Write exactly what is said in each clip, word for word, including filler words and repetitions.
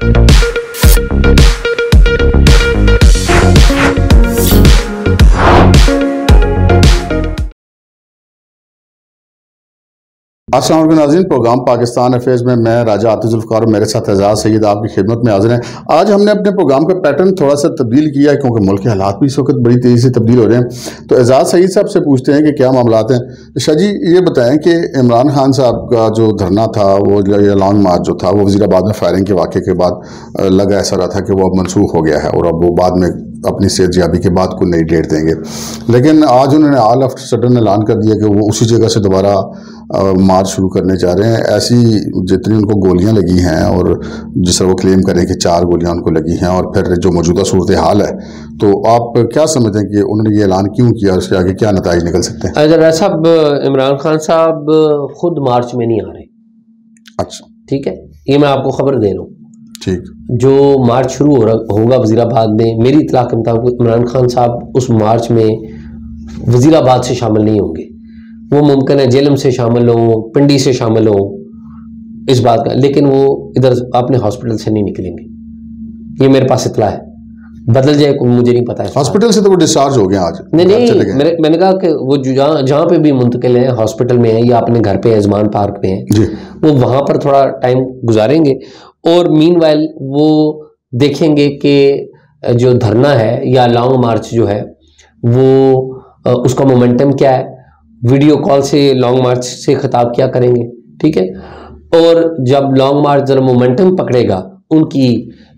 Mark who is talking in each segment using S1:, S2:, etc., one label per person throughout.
S1: अस्सलाम वालेकुम नाज़रीन, प्रोग्राम पाकिस्तान अफेयर्स में मैं राजा आतिफ ज़ुल्फ़िकार और मेरे साथ एजाज़ सईद आपकी खिदमत में हाजिर हैं। आज हमने अपने प्रोग्राम का पैटर्न थोड़ा सा तब्दील किया है क्योंकि मुल्क के हालात भी इस वक्त बड़ी तेज़ी से तब्दील हो रहे हैं। तो एजाज़ सईद साहब से पूछते हैं कि क्या मामलात हैं। शाह जी ये बताएं कि इमरान खान साहब का जो धरना था, वो लॉन्ग मार्च जो था, वो वज़ीराबाद में फायरिंग के वाक़े के बाद लगा ऐसा रहा था कि वो अब मनसूख हो गया है और अब वो बाद में अपनी सेहतयाबी के बाद कोई नई डेट देंगे। लेकिन आज उन्होंने ऑल ऑफ सडन ऐलान कर दिया कि वो उसी जगह से दोबारा मार्च शुरू करने जा रहे हैं। ऐसी जितनी उनको गोलियां लगी हैं और जिस तरह वो क्लेम करें कि चार गोलियां उनको लगी हैं और फिर जो मौजूदा सूरत हाल है, तो आप क्या समझते हैं कि उन्होंने ये ऐलान क्यों किया, उसके आगे क्या नताइज निकल सकते हैं?
S2: अगर साहब इमरान खान साहब खुद मार्च में नहीं आ रहे।
S1: अच्छा,
S2: ठीक है, ये मैं आपको खबर दे रहा हूँ।
S1: ठीक,
S2: जो मार्च शुरू हो रहा होगा वज़ीराबाद में, मेरी इत्तला के मुताबिक इमरान खान साहब उस मार्च में वज़ीराबाद से शामिल नहीं होंगे। वो मुमकिन है जेलम से शामिल हों, पिंडी से शामिल हों, इस बात का, लेकिन वो इधर अपने हॉस्पिटल से नहीं निकलेंगे। ये मेरे पास इत्तला है, बदल जाए मुझे नहीं पता है।
S1: हॉस्पिटल से तो वो डिस्चार्ज हो गए आज?
S2: नहीं नहीं, मेरे मैंने कहा कि वो जहाँ जहाँ पे भी मुंतकिल हैं, हॉस्पिटल में है या अपने घर पे अजमान पार्क में है, वो वहाँ पर थोड़ा टाइम गुजारेंगे और मीनवाइल वो देखेंगे कि जो धरना है या लॉन्ग मार्च जो है वो उसका मोमेंटम क्या है। वीडियो कॉल से लॉन्ग मार्च से खिताब क्या करेंगे, ठीक है। और जब लॉन्ग मार्च जरा मोमेंटम पकड़ेगा उनकी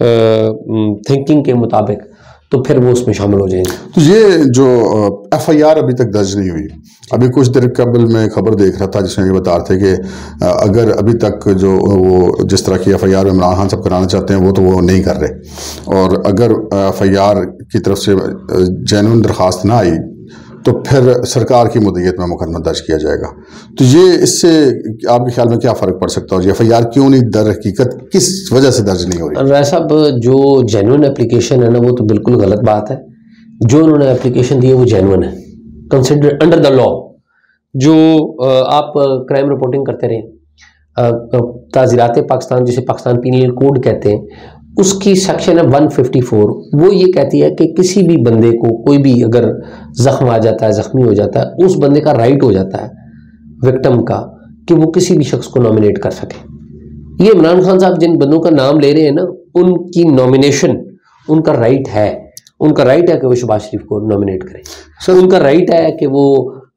S2: थिंकिंग के मुताबिक, तो फिर वो उसमें शामिल हो जाएंगे।
S1: तो ये जो एफ आई आर अभी तक दर्ज नहीं हुई, अभी कुछ देर कबल मैं खबर देख रहा था जिसमें ये बता रहे थे कि अगर अभी तक जो वो जिस तरह की F I R Imran Khan साहब कराना चाहते हैं वो तो वो नहीं कर रहे, और अगर एफ आई आर की तरफ से जेन्युइन दरख्वास्त ना आई तो फिर सरकार की मुद्दत में मुकदमा दर्ज किया जाएगा। तो ये इससे आपके ख्याल में क्या फ़र्क पड़ सकता है? ये एफ आई आर क्यों नहीं दर हकीकत किस वजह से दर्ज नहीं हो रही?
S2: राय साहब, जो जेन्युइन एप्लीकेशन है ना, वो तो बिल्कुल गलत बात है। जो उन्होंने एप्लीकेशन दी है वो जेन्युइन है, कंसिडर अंडर द लॉ। जो आप क्राइम रिपोर्टिंग करते रहे, ताज़ीरात पाकिस्तान जिसे पाकिस्तान पीनल कोड कहते हैं, उसकी सेक्शन है वन फिफ्टी फोर। वो ये कहती है कि किसी भी बंदे को कोई भी अगर जख्म आ जाता है, जख्मी हो जाता है, उस बंदे का राइट हो जाता है विक्टिम का कि वो किसी भी शख्स को नॉमिनेट कर सके। ये इमरान खान साहब जिन बंदों का नाम ले रहे हैं ना, उनकी नॉमिनेशन उनका राइट है। उनका राइट है कि वो शहबाज शरीफ को नॉमिनेट करें, उनका राइट है कि वो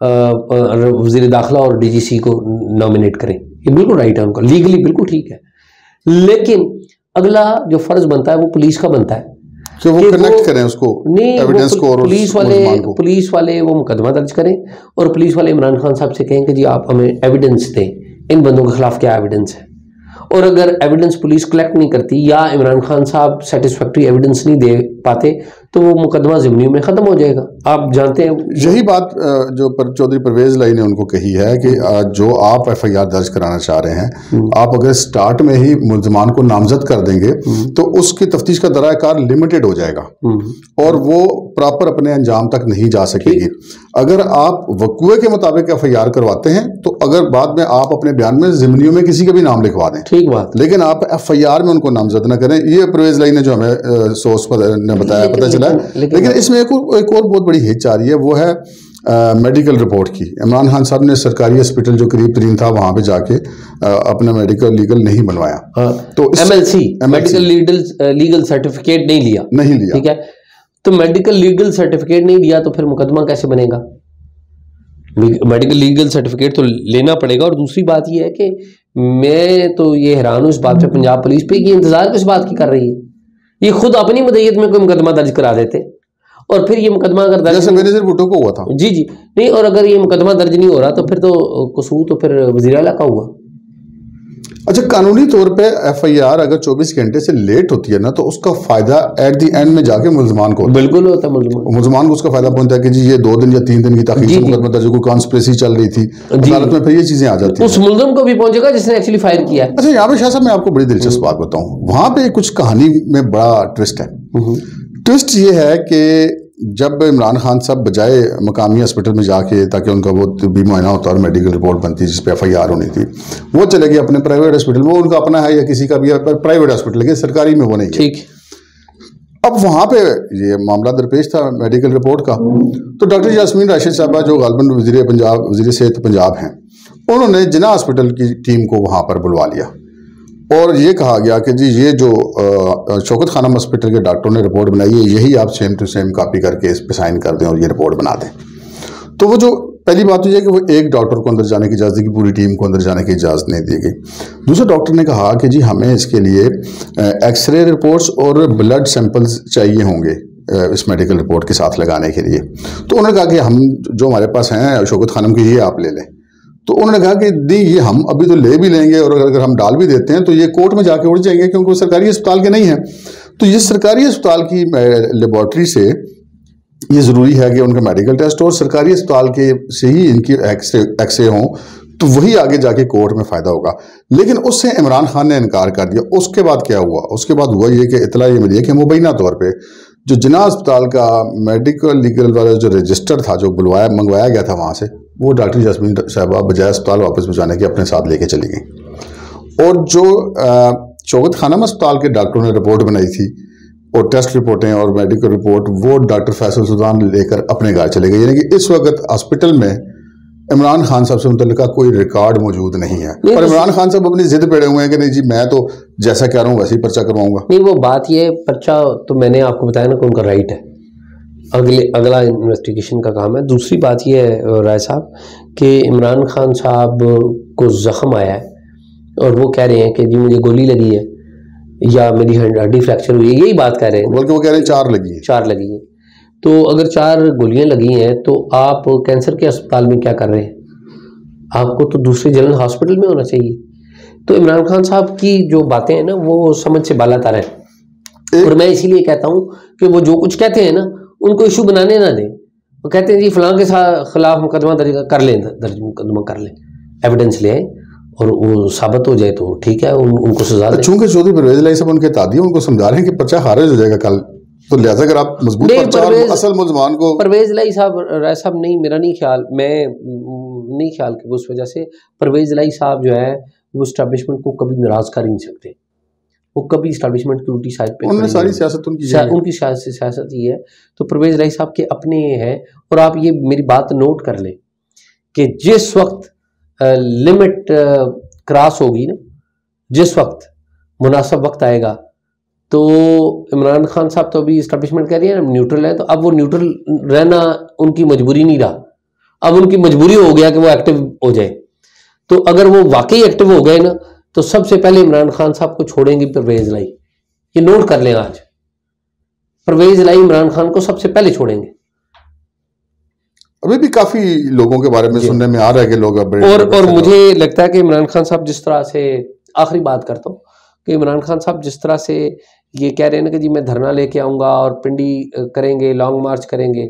S2: वज़ीर दाखिला और डी जी सी को नॉमिनेट करें। ये बिल्कुल राइट है उनका, लीगली बिल्कुल ठीक है। लेकिन अगला जो फर्ज बनता है वो पुलिस का बनता है
S1: कि वो कनेक्ट करें उसको,
S2: नहीं,
S1: एविडेंस को, और
S2: पुलिस वाले पुलिस वाले वो मुकदमा दर्ज करें और पुलिस वाले इमरान खान साहब से कहें कि जी आप हमें एविडेंस दें, इन बंदों के खिलाफ क्या एविडेंस है। और अगर एविडेंस पुलिस कलेक्ट नहीं करती या इमरान खान साहब सेटिस्फैक्ट्री एविडेंस नहीं दे पाते तो वो मुकदमा ज़िम्नी में ख़त्म हो जाएगा। आप जानते हैं
S1: यही बात जो पर चौधरी परवेज लाई ने उनको कही है कि जो आप एफ आई आर दर्ज कराना चाह रहे हैं, आप अगर स्टार्ट में ही मुल्ज़मान को नामजद कर देंगे तो उसकी तफ्तीश का दराकार लिमिटेड हो जाएगा और वो प्रॉपर अपने अंजाम तक नहीं जा सकेगी। अगर आप वक़ूए के मुताबिक एफ आई आर करवाते हैं तो अगर बाद में आप अपने बयान में ज़िम्नियों में किसी का भी नाम लिखवा दें, ठीक बात, लेकिन आप एफ आई आर में उनको नामजद न करें। ये परवेज लाई ने जो हमें सोर्स पर ने बताया, पता चला है। लेकिन, लेकिन इसमें एक और, एक और बहुत बड़ी हिच आ रही है, वो है आ, मेडिकल रिपोर्ट की। इमरान खान साहब ने सरकारी हॉस्पिटल जो करीब तरीन था वहां पे जाके आ, अपना मेडिकल लीगल नहीं बनवाया,
S2: तो M L C medical legal legal certificate नहीं लिया
S1: नहीं लिया
S2: ठीक है। तो मेडिकल लीगल सर्टिफिकेट नहीं लिया तो फिर मुकदमा कैसे बनेगा? मेडिकल लीगल सर्टिफिकेट तो लेना पड़ेगा। और दूसरी बात यह है कि मैं तो ये हैरान हूँ इस बात पे पंजाब पुलिस पे कि इंतजार किस बात की कर रही है। ये खुद अपनी मदईयत में कोई मुकदमा दर्ज करा देते और फिर ये मुकदमा अगर दर्ज,
S1: जैसे बेनज़ीर भुट्टो को हुआ था,
S2: जी जी नहीं, और अगर ये मुकदमा दर्ज नहीं हो रहा तो फिर तो कसूर तो फिर वज़ीर आला का हुआ।
S1: अच्छा, कानूनी तौर पे एफ आई आर अगर चौबीस घंटे से लेट होती है ना तो उसका फायदा एट द एंड में जाके मुल्ज़मान को
S2: बिल्कुल होता है। मुल्ज़मान मुल्ज़मान
S1: को उसका फायदा पहुंचता है कि जी ये दो दिन या तीन दिन की ताख़ीर से मुकदमा दर्ज, कोई कॉन्स्पिरेसी चल रही थी अदालत में, फिर ये चीजें आ जाती हैं,
S2: उस मुल्ज़िम को भी पहुंचेगा जिसने एक्चुअली फायर किया है।
S1: अच्छा, यहाँ पे शाह साहब मैं आपको बड़ी दिलचस्प बात बताऊं, वहां पे कुछ कहानी में बड़ा ट्विस्ट है। ट्विस्ट ये है कि जब इमरान खान साहब बजाय मकामी हॉस्पिटल में जाके ताकि उनका वो भी मुआयना होता और मेडिकल रिपोर्ट बनती जिस पे एफ आई आर होनी थी, वो चले गए अपने प्राइवेट हॉस्पिटल में। उनका अपना है या किसी का भी है, पर प्राइवेट हॉस्पिटल के, सरकारी में वो नहीं है।
S2: ठीक।
S1: अब वहाँ पे ये मामला दरपेश था मेडिकल रिपोर्ट का, तो डॉक्टर यास्मीन राशिद साहबा जो गालबन वज़ीर पंजाब वज़ीर सेहत पंजाब हैं, उन्होंने जिना हॉस्पिटल की टीम को वहाँ पर बुलवा लिया और ये कहा गया कि जी ये जो शौकत खानम हॉस्पिटल के डॉक्टरों ने रिपोर्ट बनाई है, यही आप सेम टू सेम कॉपी करके इस पे साइन कर दें और ये रिपोर्ट बना दें। तो वो जो पहली बात तो ये कि वो एक डॉक्टर को अंदर जाने की इजाज़त दी, पूरी टीम को अंदर जाने की इजाज़त नहीं दी गई। दूसरे डॉक्टर ने कहा कि जी हमें इसके लिए एक्सरे रिपोर्ट्स और ब्लड सैंपल्स चाहिए होंगे इस मेडिकल रिपोर्ट के साथ लगाने के लिए। तो उन्होंने कहा कि हम जो हमारे पास हैं शौकत खानम के, ये आप ले लें। तो उन्होंने कहा कि दी ये हम अभी तो ले भी लेंगे और अगर हम डाल भी देते हैं तो ये कोर्ट में जाके उड़ जाएंगे क्योंकि वो सरकारी अस्पताल के नहीं हैं। तो ये सरकारी अस्पताल की लेबॉर्ट्री से ये ज़रूरी है कि उनका मेडिकल टेस्ट हो और सरकारी अस्पताल के से ही इनकी एक्सरे एक्सरे हों, तो वही आगे जाके कोर्ट में फ़ायदा होगा। लेकिन उससे इमरान खान ने इनकार कर दिया। उसके बाद क्या हुआ? उसके बाद हुआ ये कि इतला ये मिली है कि मुबैना तौर पर जो जिना अस्पताल का मेडिकल लीगल वाला जो रजिस्टर था जो बुलवाया मंगवाया गया था वहाँ से, वो डॉक्टर यास्मीन साहबा बजाय अस्पताल वापस भिजवाने के अपने साथ लेके चली गई। और जो शौकत खानम अस्पताल के डॉक्टरों ने रिपोर्ट बनाई थी और टेस्ट रिपोर्टें और मेडिकल रिपोर्ट, वो डॉक्टर फैसल सुल्तान लेकर अपने घर चले गए। यानी कि इस वक्त हॉस्पिटल में इमरान खान साहब से मुतल्लिका कोई रिकॉर्ड मौजूद नहीं है और इमरान खान साहब अपनी जिद पेड़े हुए हैं कि नहीं जी मैं तो जैसा कह रहा हूँ वैसे ही पर्चा करवाऊंगा।
S2: नहीं, वो बात ये पर्चा तो मैंने आपको बताया ना कि उनका राइट है, अगले अगला इन्वेस्टिगेशन का काम है। दूसरी बात यह है राय साहब कि इमरान खान साहब को जख्म आया है और वो कह रहे हैं कि जी मुझे गोली लगी है या मेरी हड्डी फ्रैक्चर हुई है, यही बात कह रहे हैं।
S1: बल्कि वो कह रहे हैं चार लगी है।
S2: चार लगी है। तो अगर चार गोलियां लगी हैं तो आप कैंसर के अस्पताल में क्या कर रहे हैं? आपको तो दूसरे जनरल हॉस्पिटल में होना चाहिए। तो इमरान खान साहब की जो बातें हैं ना वो समझ से बालातर है और मैं इसीलिए कहता हूँ कि वो जो कुछ कहते हैं ना उनको इशू बनाने ना दें। वो कहते हैं जी फलां के खिलाफ मुकदमा दर्ज कर लें, दर्ज मुकदमा कर लें, एविडेंस ले आए और वो साबित हो जाए तो ठीक है, उन, उनको सजा दें।
S1: चूंकि चौधरी परवेज इलाही साहब उनके तादी उनको समझा रहे हैं कि पर्चा खारिज हो जाएगा कल, तो लिहाजा अगर आप मजबूत पर्चा और असल मुल्ज़मान को।
S2: परवेज इलाही साहब राय साहब नहीं, मेरा नहीं ख्याल, मैं नहीं ख्याल कि उस वजह से परवेज इलाही साहब जो है वो इस्टेब्लिशमेंट को कभी नाराज कर ही नहीं सकते। वो कभी इस्टेब्लिशमेंट की उल्टी साइड पे
S1: उन्होंने सारी सियासत उनकी
S2: सिया, उनकी सियासत सियासत ही है। तो परवेज इलाही साहब के अपने हैं। और आप ये मेरी बात नोट कर लें कि जिस वक्त लिमिट क्रॉस होगी ना, जिस वक्त मुनासिब वक्त आएगा, तो इमरान खान साहब तो अभी इस्टेब्लिशमेंट कह रही है ना न्यूट्रल है, तो अब वो न्यूट्रल रहना उनकी मजबूरी नहीं रहा, अब उनकी मजबूरी हो गया कि वो एक्टिव हो जाए। तो अगर वो वाकई एक्टिव हो गए ना तो सबसे पहले इमरान खान साहब को छोड़ेंगे परवेज इलाही। ये नोट कर लें, आज परवेज इलाही इमरान खान को सबसे पहले छोड़ेंगे।
S1: अभी भी काफी लोगों के बारे में सुनने में आ रहा है कि लोग
S2: और और मुझे लगता है कि इमरान खान साहब जिस तरह से, आखिरी बात करता हूँ कि इमरान खान साहब जिस तरह से ये कह रहे हैं ना कि जी मैं धरना लेके आऊंगा और पिंडी करेंगे, लॉन्ग मार्च करेंगे,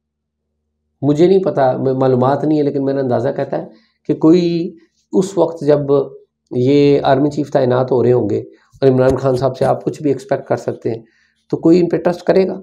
S2: मुझे नहीं पता, मालूमात नहीं है, लेकिन मेरा अंदाज़ा कहता है कि कोई उस वक्त जब ये आर्मी चीफ तैनात हो रहे होंगे और इमरान खान साहब से आप कुछ भी एक्सपेक्ट कर सकते हैं, तो कोई इन पे ट्रस्ट करेगा?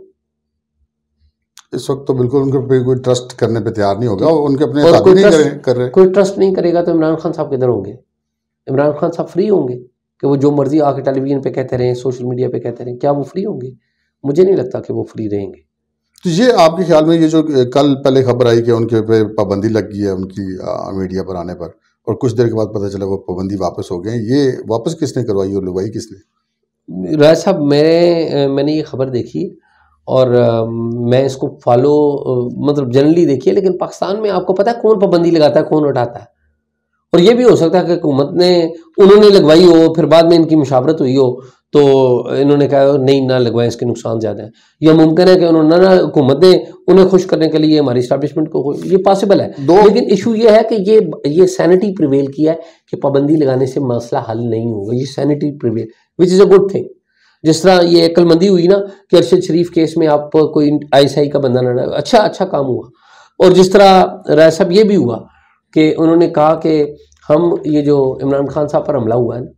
S1: इस वक्त तो बिल्कुल उनके पे कोई ट्रस्ट करने पे तैयार नहीं होगा, उनके अपने
S2: और कोई
S1: नहीं
S2: ट्रस्ट
S1: कर रहे।
S2: कोई ट्रस्ट नहीं करेगा तो इमरान खान साहब किधर होंगे? इमरान खान साहब फ्री होंगे कि वो जो मर्जी आके टेलीविजन पे कहते रहें, सोशल मीडिया पे कहते रहें? क्या वो फ्री होंगे? मुझे नहीं लगता कि वो फ्री रहेंगे।
S1: तो ये आपके ख्याल में ये जो कल पहले खबर आई कि उनके पे पाबंदी लग गई है उनकी मीडिया पर आने पर, और कुछ देर के बाद पता चला वो पाबंदी वापस हो गई, ये वापस किसने करवाई और लगवाई किसने?
S2: राज साहब, मैंने मैंने ये खबर देखी और मैं इसको फॉलो मतलब जनरली देखी है, लेकिन पाकिस्तान में आपको पता है कौन पाबंदी लगाता है, कौन उठाता है? और ये भी हो सकता है कि हुकूमत ने, उन्होंने लगवाई हो, फिर बाद में इनकी मुशावरत हुई हो तो इन्होंने कहा नहीं ना लगवाएं, इसके नुकसान ज़्यादा है। या मुमकिन है कि उन्होंने ना हुकूमत ने उन्हें खुश करने के लिए हमारी इस्टेब्लिशमेंट को, ये पॉसिबल है। लेकिन इशू ये है कि ये ये सैनिटी प्रिवेल किया है कि पाबंदी लगाने से मसला हल नहीं होगा। ये sanity prevail which is a good thing. जिस तरह ये अक्लमंदी हुई ना कि अरशद शरीफ केस में आप कोई आई एस आई का बंदा ना, अच्छा अच्छा काम हुआ। और जिस तरह राय साहब ये भी हुआ कि उन्होंने कहा कि हम ये जो इमरान खान साहब पर हमला हुआ है ना,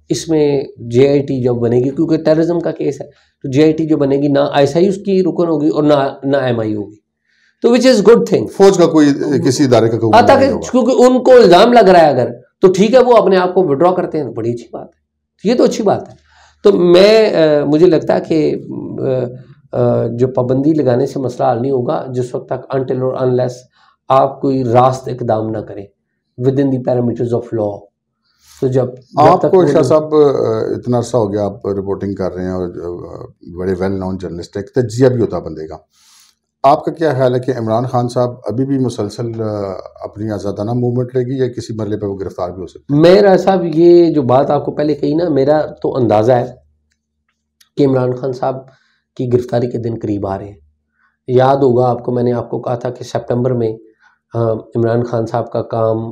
S2: इसमें जे आई टी जब बनेगी, क्योंकि टेररिज्म का केस है, तो जे आई टी जो बनेगी ना आई एस आई उसकी रुकन होगी और ना ना एम आई होगी, तो विच इज़ गुड थिंग।
S1: फौज का कोई किसी इदारे का कोई
S2: आता कि क्योंकि उनको इल्ज़ाम लग रहा है अगर, तो ठीक है, वो अपने आप को विड्रॉ करते हैं, बड़ी अच्छी बात है, ये तो अच्छी बात है। तो मैं आ, मुझे लगता है कि जो पाबंदी लगाने से मसला हल नहीं होगा जिस वक्त तक अनटिल और अनलेस आप कोई रास्त इकदाम ना करें within the parameters of law. तो जब
S1: आपको शाह साहब इतना अरसा हो गया आप रिपोर्टिंग कर रहे हैं और बड़े वेल नोन जर्नलिस्ट, एक तजिया भी होता बंदे का, आपका क्या ख्याल है कि इमरान खान साहब अभी भी मुसलसल अपनी आज़ादाना मूवमेंट रहेगी या किसी मरले पर वो गिरफ्तार भी हो सकते हैं?
S2: मेरा साहब ये जो बात आपको पहले कही ना, मेरा तो अंदाज़ा है कि इमरान खान साहब की गिरफ्तारी के दिन करीब आ रहे हैं। याद होगा आपको, मैंने आपको कहा था कि सितंबर में इमरान खान साहब का काम,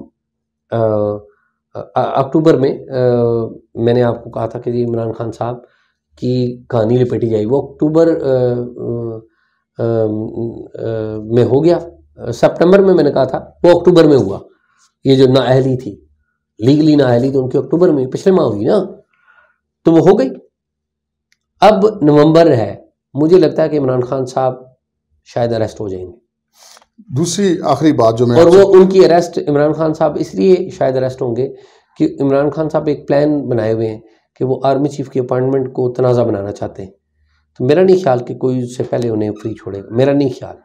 S2: अक्टूबर में आ, मैंने आपको कहा था कि जी इमरान खान साहब की कहानी लपेटी जाएगी, वो अक्टूबर आ, आ, आ, में हो गया। सितंबर में मैंने कहा था, वो अक्टूबर में हुआ। ये जो नाअहली थी, लीगली नाअहली, तो उनकी अक्टूबर में पिछले माह हुई ना, तो वो हो गई। अब नवंबर है, मुझे लगता है कि इमरान खान साहब शायद अरेस्ट हो जाएंगे।
S1: दूसरी आखिरी बात जो मैं,
S2: और वो उनकी अरेस्ट, इमरान खान साहब इसलिए शायद अरेस्ट होंगे कि इमरान खान साहब एक प्लान बनाए हुए हैं कि वो आर्मी चीफ की अपॉइंटमेंट को तनाज़ा बनाना चाहते हैं। तो मेरा नहीं ख्याल कि कोई उससे पहले उन्हें फ्री छोड़ेगा, मेरा नहीं ख्याल।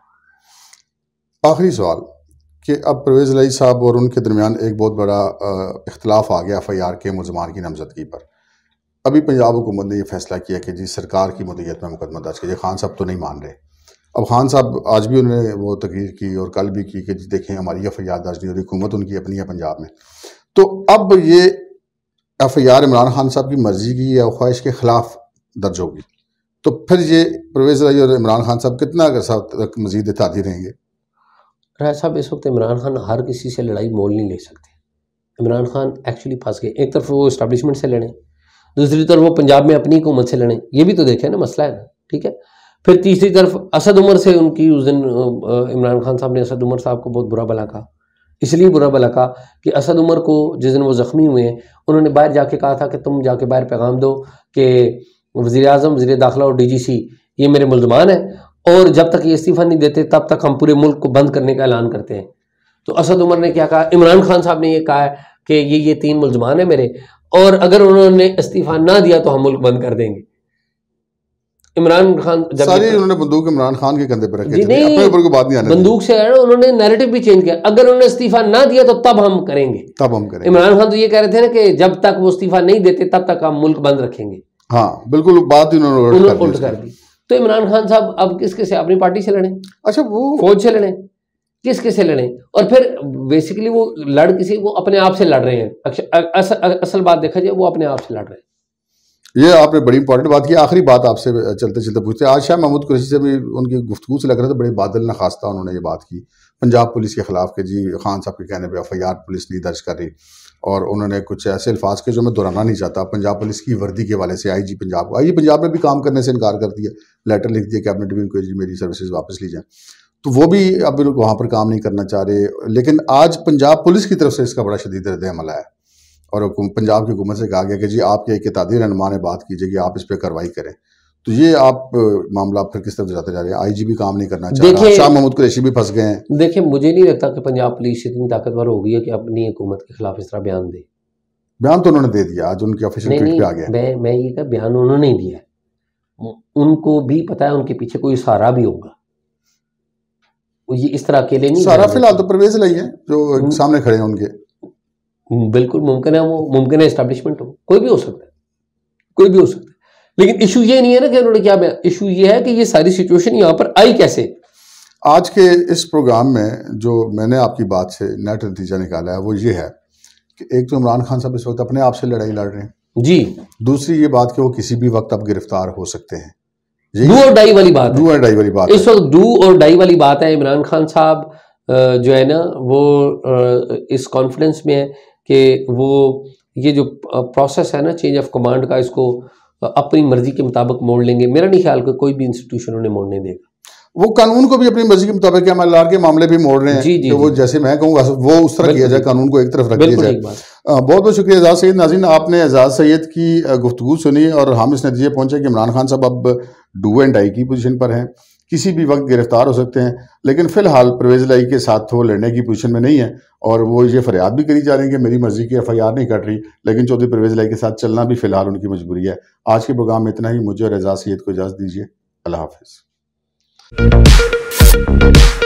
S1: आखिरी सवाल कि अब परवेज़ इलाही साहब और उनके दरमियान एक बहुत बड़ा इख्तलाफ आ गया एफ आई आर के मुलजमान की नामजदगी पर। अभी पंजाब हुकूमत ने यह फैसला किया कि जी सरकार की मुद्दत में मुकदमा दर्ज कीजिए। खान साहब तो नहीं मान रहे। अब खान साहब आज भी उन्होंने वो तकरीर की और कल भी की कि जी देखें हमारी एफ आई आर दर्ज नहीं हो रही, हुकूमत उनकी अपनी है पंजाब में। तो अब ये F I R Imran Khan साहब की मर्जी की या ख्वाहिश के खिलाफ दर्ज होगी, तो फिर ये परवेज़ इलाही और इमरान खान साहब कितना अरसा तक मजीद इत्तेहादी रहेंगे?
S2: राय साहब, इस वक्त इमरान खान हर किसी से लड़ाई मोल नहीं ले सकते। इमरान खान एक्चुअली फंस गए। एक तरफ वो इस्टेब्लिशमेंट से लड़ें, दूसरी तरफ वो पंजाब में अपनी हुकूमत से लड़ें, ये भी तो देखें ना, मसला है ना, ठीक है। फिर तीसरी तरफ असद उमर से उनकी उस दिन इमरान खान साहब ने असद उमर साहब को बहुत बुरा भला कहा। इसलिए बुरा भला कहा कि असद उमर को जिस दिन वो ज़ख्मी हुए हैं, उन्होंने बाहर जाके कहा था कि तुम जाके बाहर पैगाम दो कि वज़ीर आज़म, वज़ीर दाखिला और डी जी सी ये मेरे मुल्ज़मान हैं, और जब तक ये इस्तीफ़ा नहीं देते तब तक हम पूरे मुल्क को बंद करने का ऐलान करते हैं। तो असद उमर ने क्या कहा, इमरान खान साहब ने ये कहा है कि ये ये तीन मुल्ज़मान है मेरे, और अगर उन्होंने इस्तीफ़ा ना दिया तो हम मुल्क बंद कर देंगे। इमरान खान जब
S1: सारी उन्होंने बंदूक इमरान खान के कंधे पर रखी, अपने ऊपर कोई बात नहीं आने
S2: बंदूक से है ना, उन्होंने नैरेटिव भी चेंज किया। अगर उन्होंने इस्तीफा ना दिया तो तब हम करेंगे,
S1: तब हम करेंगे।
S2: इमरान खान तो ये कह रहे थे ना कि जब तक वो इस्तीफा नहीं देते तब तक हम मुल्क बंद रखेंगे।
S1: हाँ बिल्कुल, बात उन्होंने
S2: उल्ट कर दी। तो इमरान खान साहब अब किसके से, अपनी पार्टी से लड़ें,
S1: अच्छा वो
S2: फौज से लड़ें, किसके से लड़ें? और फिर बेसिकली वो लड़ किसी, वो अपने आप से लड़ रहे हैं। असल, असल बात देखा जाए, वो अपने आप से लड़ रहे हैं।
S1: ये आपने बड़ी इंपॉर्टेंट बात की। आखिरी बात आपसे चलते चलते पूछते, आज शाह महमूद कुरैशी से भी उनकी गुफ्तगू से लग रहा था बड़े बादल नखास्ता उन्होंने ये बात की पंजाब पुलिस के खिलाफ कि जी खान साहब के कहने पे एफ आई आर पुलिस नहीं दर्ज कर रही, और उन्होंने कुछ ऐसे अल्फाज के जो मैं दोहराना नहीं चाहता पंजाब पुलिस की वर्दी के वाले से। आई जी पंजाब आई जी पंजाब ने भी काम करने से इनकार कर दिया, लेटर लिख दिया कैबिनेट में को जी मेरी सर्विसेज वापस ली जाए, तो वो भी अब वहाँ पर काम नहीं करना चाह रहे। लेकिन आज पंजाब पुलिस की तरफ से इसका बड़ा शदीद रद्द अमल आया और पंजाब की हुकूमत से कहा गया कि जी आपके एक इत्तेहादी रहनुमा ने बात कीजिए कि आप इस पर कार्रवाई करें। तो ये आप मामला फिर किस तरफ जाते जा रहे हैं? आई जी भी काम नहीं करना चाह रहा, शाह महमूद कुरैशी भी फंस गए हैं।
S2: देखिए, मुझे नहीं लगता कि पंजाब पुलिस इतनी ताकतवर हो गई है कि अपनी हुकूमत के खिलाफ इस तरह बयान दे।
S1: बयान तो उन्होंने दे दिया, आज उनके ऑफिशियल ट्वीट पे आ गया।
S2: मैं मैं ये कहा, बयान उन्होंने नहीं दिया, उनको भी पता है उनके पीछे कोई सहारा भी होगा, ये इस तरह अकेले नहीं।
S1: सहारा फिलहाल तो परवेज़ इलाही है जो सामने खड़े हैं उनके।
S2: बिल्कुल मुमकिन है, वो मुमकिन है एस्टेब्लिशमेंट हो, कोई भी हो सकता है, कोई भी हो सकता है। लेकिन इशू ये नहीं है ना कि उन्होंने क्या, इशू ये है कि ये सारी सिचुएशन यहाँ पर आई कैसे।
S1: आज के इस प्रोग्राम में जो मैंने आपकी बात से नेट नतीजा निकाला है वो ये है कि एक तो इमरान खान साहब इस वक्त अपने आप से लड़ाई लड़ रहे हैं जी, दूसरी ये बात कि वो किसी भी वक्त अब गिरफ्तार हो सकते हैं।
S2: डू और डाई वाली बात,
S1: डू और डाई वाली बात
S2: इस वक्त डू और डाई वाली बात है। इमरान खान साहब जो है ना वो इस कॉन्फिडेंस में है कि वो ये जो प्रोसेस है ना चेंज ऑफ कमांड का, इसको अपनी मर्जी के मुताबिक मोड़ लेंगे। मेरा नहीं ख्याल कि कोई भी इंस्टीट्यूशन उन्हें मोड़ने देगा।
S1: वो कानून को भी अपनी मर्जी के मुताबिक एम एल आर के मामले भी मोड़ रहे हैं
S2: जी, जी,
S1: कि वो
S2: जी।
S1: जैसे मैं कहूँगा वो उस तरह किया जाए, कानून को एक तरफ रख दिया
S2: बिल्कुल
S1: जाए।
S2: ठीक बात।
S1: अ, बहुत बहुत शुक्रिया एजाज सैयद। नाज़रीन, आपने एजाज सैयद की अ, गुफ्तगू सुनी और हम इस नतीजे पहुंचे कि इमरान खान साहब अब डू एंड डाई की पोजीशन पर हैं, किसी भी वक्त गिरफ्तार हो सकते हैं, लेकिन फिलहाल परवेज लाई के साथ वो लड़ने की पोजीशन में नहीं है और वो ये फरियाद भी करी जा रही है कि मेरी मर्जी की एफ आई आर नहीं कट रही, लेकिन चौधरी परवेज लाई के साथ चलना भी फिलहाल उनकी मजबूरी है। आज के प्रोग्राम में इतना ही। मुझे और एजाज सैयद को इजाज़त दीजिए। अल्लाह हाफिज़।